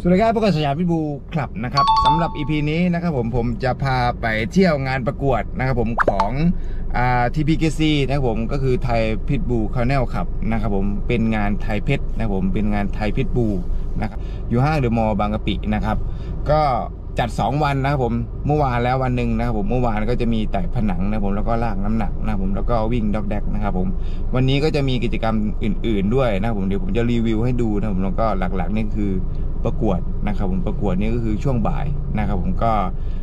สวัสดีครับพวกเราสยามพิทบูคลับนะครับสำหรับ EP นี้นะครับผมจะพาไปเที่ยวงานประกวดนะครับผมของTPKC นะครับผมก็คือไทยพิทบูคาร์เนลครับนะครับผมเป็นงานไทยเพชรนะครับผมเป็นงานไทยพิทบูนะครับอยู่ห้างเดอะมอลล์บางกะปินะครับก็จัด2วันนะครับผมเมื่อวานแล้ววันหนึ่งนะครับผมเมื่อวานก็จะมีไต่ผนังนะครับผมแล้วก็ลากน้ำหนักนะครับผมแล้วก็วิ่งด็อกแดกนะครับผมวันนี้ก็จะมีกิจกรรมอื่นๆด้วยนะครับผมเดี๋ยวผมจะรีวิวให้ดูนะครับผมแล้วก็หลักๆนี่คือประกวดนะครับผมประกวดนี่ก็คือช่วงบ่ายนะครับผมก็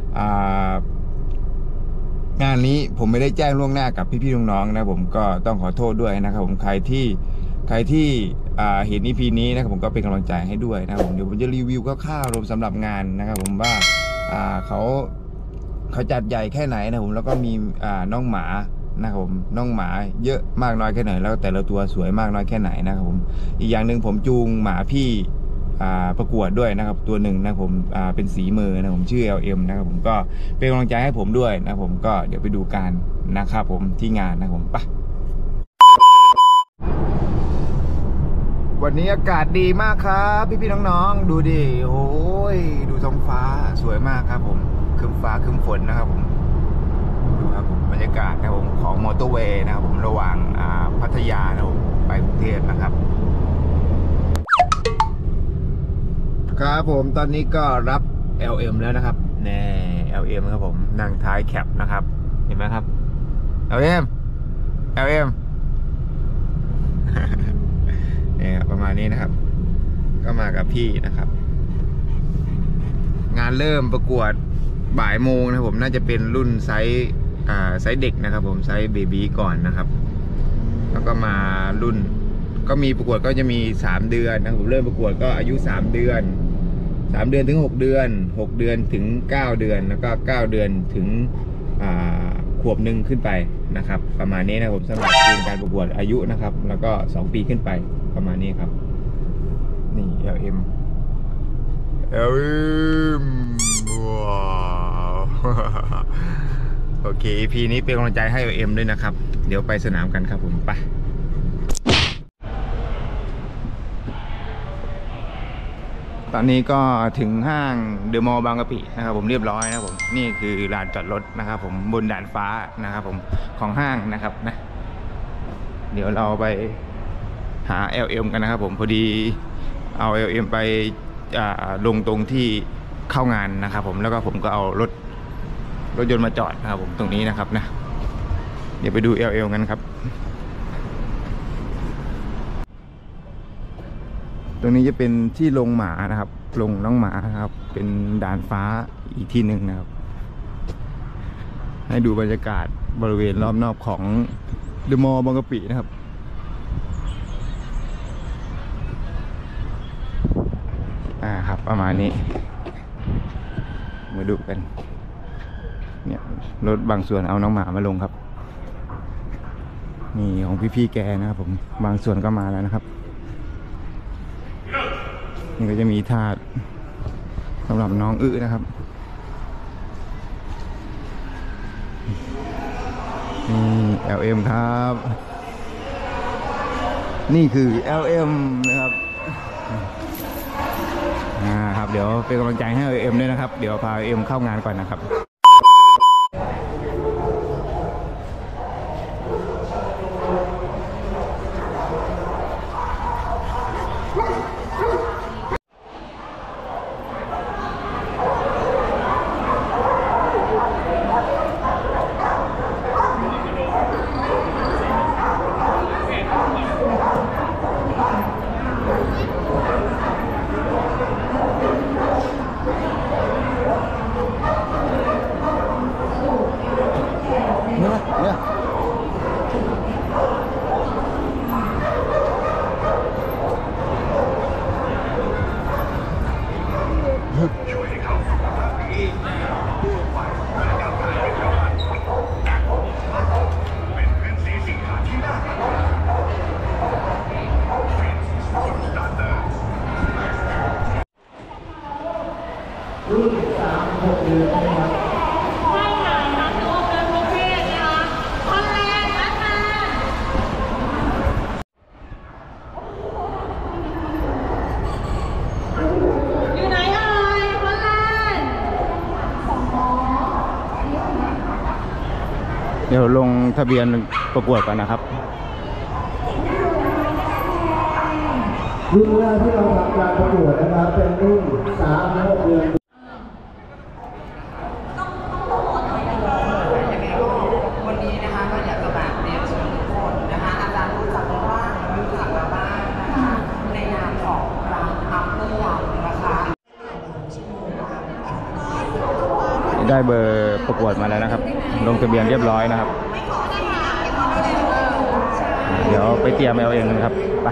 งานนี้ผมไม่ได้แจ้งล่วงหน้ากับพี่ๆน้องๆนะผมก็ต้องขอโทษด้วยนะครับผมใครที่เห็น EP นี้นะครับผมก็เป็นกำลังใจให้ด้วยนะครับผมเดี๋ยวผมจะรีวิวคร่าวๆรวมสำหรับงานนะครับผมว่าเขาจัดใหญ่แค่ไหนนะผมแล้วก็มีน้องหมานะครับผมน้องหมาเยอะมากน้อยแค่ไหนแล้วแต่ละตัวสวยมากน้อยแค่ไหนนะครับผมอีกอย่างหนึ่งผมจูงหมาพี่ประกวดด้วยนะครับตัวหนึ่งนะผมเป็นสีมือนะผมชื่อ LM นะครับผมก็เป็นกำลังใจให้ผมด้วยนะผมก็เดี๋ยวไปดูกันนะครับผมที่งานนะผมไปวันนี้อากาศดีมากครับพี่ๆน้องๆดูดิโอ้ยดูท้องฟ้าสวยมากครับผมครึ้มฟ้าครึ้มฝนนะครับผมดูครับผมบรรยากาศนะผมของมอเตอร์เวย์นะครับผมระหว่างพัทยานะผมไปกรุงเทพนะครับครับผมตอนนี้ก็รับ LM แล้วนะครับแน่ LM ครับผมนั่งท้ายแคปนะครับเห็นไหมครับ LM เนี่ยประมาณนี้นะครับก็มากับพี่นะครับงานเริ่มประกวดบ่ายโมงนะผมน่าจะเป็นรุ่นไซส์เด็กนะครับผมไซส์เบบี้ก่อนนะครับแล้วก็มารุ่นก็มีประกวดก็จะมี3เดือนนะผมเริ่มประกวดก็อายุ3เดือนถึง6เดือน6เดือนถึง9เดือนแล้วก็9เดือนถึงขวบหนึ่งขึ้นไปนะครับประมาณนี้นะผมสำหรับเกณฑ์การประกวดอายุนะครับแล้วก็2ปีขึ้นไปประมาณนี้ครับนี่ LM ว้าวโอเค EP นี้เป็นกำลังใจให้ LM ด้วยนะครับเดี๋ยวไปสนามกันครับผมไปตอนนี้ก็ถึงห้างเดอะมอลล์บางกะปินะครับผมเรียบร้อยนะครับผมนี่คือลานจอดรถนะครับผมบนด่านฟ้านะครับผมของห้างนะครับนะเดี๋ยวเราไปหา LM กันนะครับผมพอดีเอา LM ไปลงตรงที่เข้างานนะครับผมแล้วก็ผมก็เอารถยนต์มาจอดนะครับผมตรงนี้นะครับนะเดี๋ยวไปดู LM กันครับตรงนี้จะเป็นที่ลงหมานะครับลงน้องหมาครับเป็นด่านฟ้าอีกที่หนึ่งนะครับให้ดูบรรยากาศบริเวณรอบนอกของเดอะมอลล์บางกะปินะครับครับประมาณนี้มาดูกันเนี่ยรถบางส่วนเอาน้องหมามาลงครับนี่ของพี่ๆแกนะครับผมบางส่วนก็มาแล้วนะครับนี่ก็จะมีถาดสำหรับน้องนะครับนี่ LM ครับนี่คือ LM นะครับครับเดี๋ยวเป็นกำลังใจให้ LM ด้วยนะครับเดี๋ยวพา LM เข้างานก่อนนะครับเดี๋ยวลงทะเบียนประกวดกันนะครับรุ่นแรกที่เราทำการประกวดนะครับเป็นรุ่น3-6 เดือนวันนี้นะคะก็อยากจะแบบเรียนเชิญทุกคนนะคะอาจารย์รู้จักเราบ้างรู้จักเราบ้างนะคะในนามของร้านอัพเตอร์ยันนะคะได้เบอร์ประกวดมาแล้วนะครับลงทะเบียนเรียบร้อยนะครับเดี๋ยวไปเตรียมเอาเองนะครับไป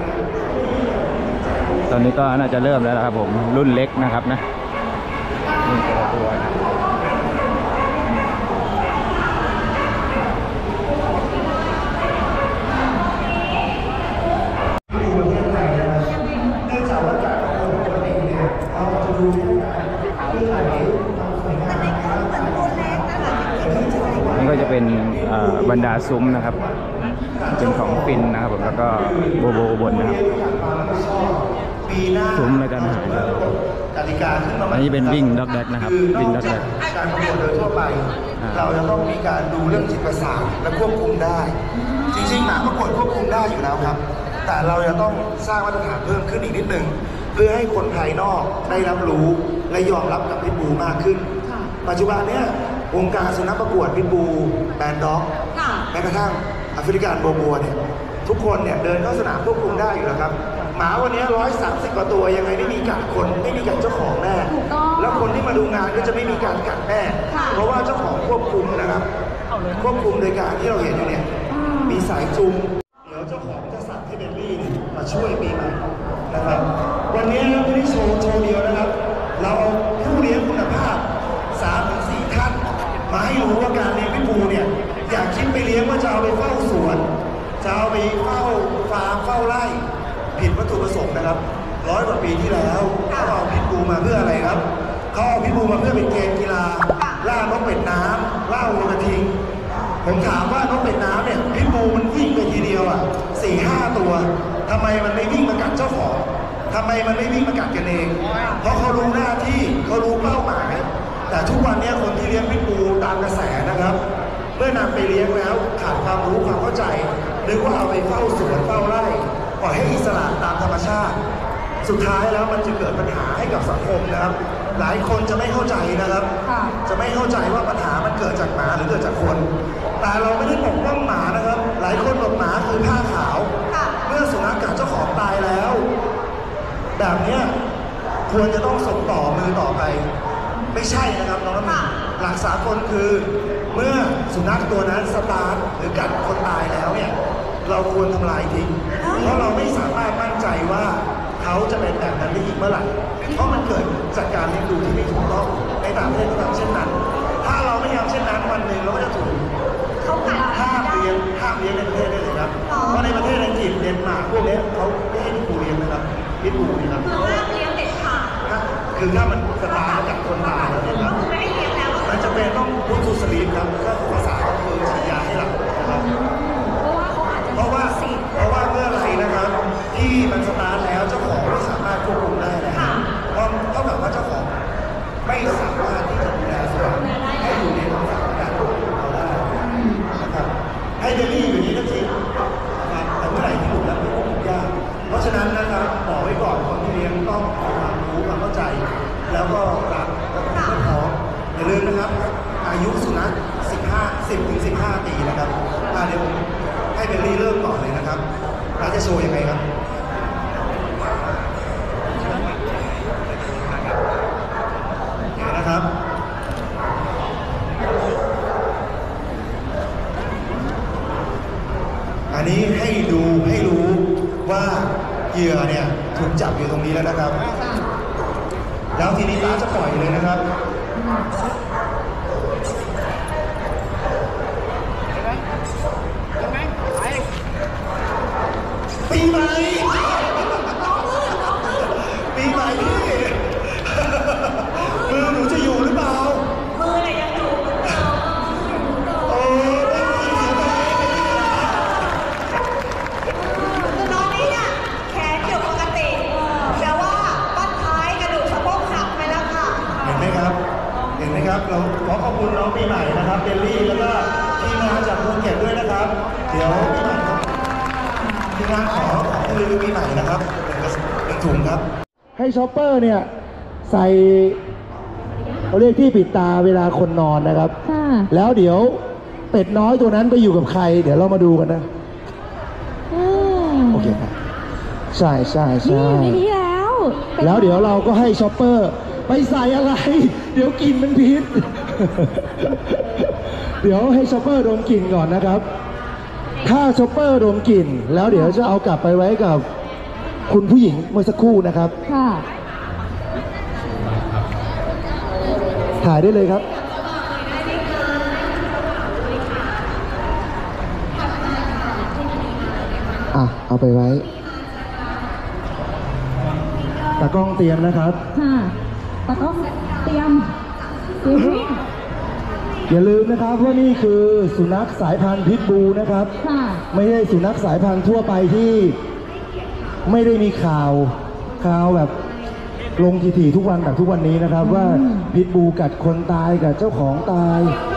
ตอนนี้ก็น่าจะเริ่มแล้วนะครับผมรุ่นเล็กนะครับนะนี่แต่ละตัวนี่ก็จะเป็นบรรดาซุ้มนะครับเป็นของฟินนะครับผมแล้วก็โบโบบนนะครับซุ้มในการหายกติกาขึ้นมาอันนี้เป็นวิ่งด็อกแดกนะครับวิ่งด็อกแดกการประกวดโดยทั่วไปเราจะต้องมีการดูเรื่องจิตประสาทและควบคุมได้จริงๆหมาประกวดควบคุมได้อยู่แล้วครับแต่เราจะต้องสร้างมาตรฐานเพิ่มขึ้นอีกนิดนึงเพื่อให้คนภายนอกได้รับรู้และยอมรับกับพิทบูมากขึ้นปัจจุบันเนี้ยวงการสุนัขประกวดพิทบูแบนด็อกแม้กระทั่งแอฟริกันโบโบเนี่ยทุกคนเนี่ยเดินเข้าสนามควบคุมได้อยู่แล้วครับหมาวันนี้130 กว่าตัวยังไงไม่มีกัดคนไม่มีกัดเจ้าของแน่แล้วคนที่มาดูงานก็จะไม่มีการกัดแน่เพราะว่าเจ้าของควบคุมนะครับควบคุมโดยการที่เราเห็นอยู่เนี่ยมีสายจูงเดี๋ยวเจ้าของจะสั่งให้เบลลี่มาช่วยปีใหม่นะครับวันนี้เราไม่ได้โชว์เดียวนะครับเราเอาผู้เลี้ยงคุณภาพ 3-4 ท่านมาให้รู้ว่าการเลี้ยงพิทบูเนี่ยอยากคิดไปเลี้ยงว่าจะเอาไปเฝ้าสวนจะเอาไปเฝ้าฟาร์มเฝ้าไร่ผิดวัตถุประสงค์นะครับ100 กว่าปีที่แล้วเขาเอาพิทบูมาเพื่ออะไรครับเขาเอาพิทบูมาเพื่อเป็นเกมกีฬาล่านกเป็ดน้ำล่าวัวกระทิงผมถามว่านกเป็ดน้ำเนี่ยพิทบูมันวิ่งไปทีเดียว4-5 ตัวทำไมมันไม่วิ่งมากัดเจ้าของทำไมมันไม่วิ่งมากัดกันเองเพราะเขารู้หน้าที่เขารู้เป้าหมายแต่ทุกวันนี้คนที่เลี้ยงพิทบูตามกระแสนะครับเมื่อนำไปเลี้ยงแล้วขาดความรู้ความเข้าใจนึกว่าเอาไปเฝ้าสวนเฝ้าไร่ปล่อยให้อิสระตามธรรมชาติสุดท้ายแล้วมันจะเกิดปัญหาให้กับสังคมนะครับหลายคนจะไม่เข้าใจนะครับจะไม่เข้าใจว่าปัญหามันเกิดจากหมาหรือเกิดจากคนแต่เราไม่ได้ปกป้องหมานะครับหลายคนบอกหมาคือผ้าขาวเมื่อสุนัขกัดเจ้าของตายแล้วแบบนี้ควรจะต้องส่งต่อมือต่อไปไม่ใช่นะครับน้องน้ำหนึ่งหลักสากลคือเมื่อสุนัขตัวนั้นสตาร์ทหรือกัดคนตายแล้วเนี่ยเราควรทำลายทิ้งเพราะเราไม่สามารถมั่นใจว่าเขาจะเป็นแบบนั้นได้อีกเมื่อไหร่เพราะมันเกิดจากการเลี้ยงดูที่ไม่ถูกต้องในต่างประเทศก็ทำเช่นนั้นถ้าเราไม่ทำเช่นนั้นวันหนึ่งเราก็จะถูกห้ามเลี้ยงในประเทศได้เลยครับเพราะในประเทศอังกฤษเดนมาร์กพวกนี้เขาไม่ให้พิทบูเลี้ยงนะครับพิทบูนะครับห้ามเลี้ยงเด็ดขาดคือถ้ามันสตาร์ทกับคนตายแล้วเนี่ยครับมันจะเป็นต้องพุทธสลีปครับก็ภาษาก็คือฉีดยาให้หลับนะครับเพราะว่าเมื่อไรนะครับที่มันสตาร์ทแล้วเจ้าของไม่สามารถควบคุมได้แล้วเพราะเท่ากับว่าเจ้าของไม่สามารถที่จะดูแลสุนัขให้อยู่ในความสามารถการควบคุมเราได้นะครับให้เดลี่อยู่นี้ก็จริงนะครับแต่เมื่อไหร่ที่หลุดแล้วควบคุมยากเพราะฉะนั้นนะครับบอกไว้ก่อนคนที่เลี้ยงต้องมีความรู้ความเข้าใจแล้วก็รักและคุ้มครองอย่าลืมนะครับอายุสุนัข10-15 ปีนะครับเดี๋ยวผมให้เบลลี่เริ่มก่อนเลยนะครับเราจะโชว์ยังไงครับนะครับอันนี้ให้ดูให้รู้ว่าเหยื่อเนี่ยถูกจับอยู่ตรงนี้แล้วนะครับแล้วทีนี้ป้าจะปล่อยเลยนะครับปีใหม่ปีใหม่พี่มือหนูจะอยู่หรือเปล่ามือเนี่ยยังอยู่เหมือนเดิมโอ้ไม่มีเสียใจคือน้องนี้เนี่ยแขนอยู่ปกติแต่ว่าบั้นท้ายกระดูกสะโพกหักไปแล้วค่ะเห็นไหมครับเราขอขอบคุณน้องปีใหม่นะครับเบลลี่แล้วก็ทีมงานทางขอของที่ระลึกปีใหม่นะครับเป็นถุงครับให้ช็อปเปอร์เนี่ยใส่เขาเรียกที่ปิดตาเวลาคนนอนนะครับแล้วเดี๋ยวเป็ดน้อยตัวนั้นไปอยู่กับใครเดี๋ยวเรามาดูกันนะโอเคครับใช่ใช่ใช่นี่แล้วเดี๋ยวเราก็ให้ช็อปเปอร์ไปใส่อะไรเดี๋ยวกลิ่นมันพิษ เดี๋ยวให้ช็อปเปอร์ดมกลิ่นก่อนนะครับถ้าช็อปเปอร์ดมกลิ่นแล้วเดี๋ยวจะเอากลับไปไว้กับคุณผู้หญิงเมื่อสักครู่นะครับค่ะถ่ายได้เลยครับเอาไปไว้ตากล้องเตรียมนะครับค่ะตากล้องเตรียมอย่าลืมนะครับว่านี่คือสุนัขสายพันธุ์พิทบูนะครับไม่ใช่สุนัขสายพันธุ์ทั่วไปที่ไม่ได้มีข่าวแบบลงถี่ๆทุกวันแบบทุกวันนี้นะครับว่าพิทบูกัดคนตายกับเจ้าของตาย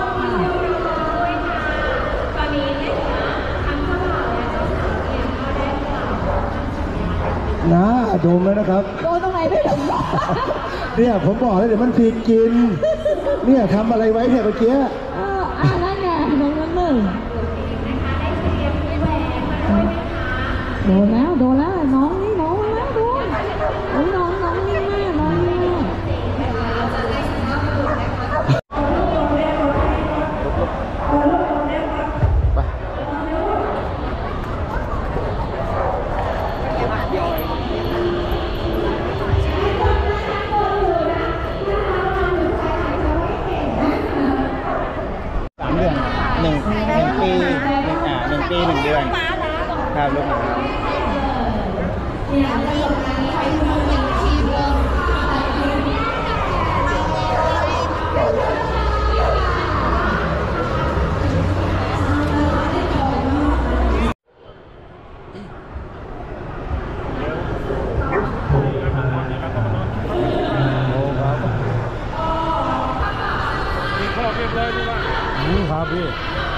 นะดมแล้วนะครับโดนตรงไหนไม่ดมเนี่ยผมบอกเลยเดี๋ยวมันผิดกินเนี่ยทำอะไรไว้เนี่ยเมื่อกี้นั่นไงน้องนั่นหนึ่งโดนแล้วน้องนี่น้องแล้วโดนน้องนี่แม่น้องนี่ 1 ปี1 เดือนครับลูกหมาครับพี่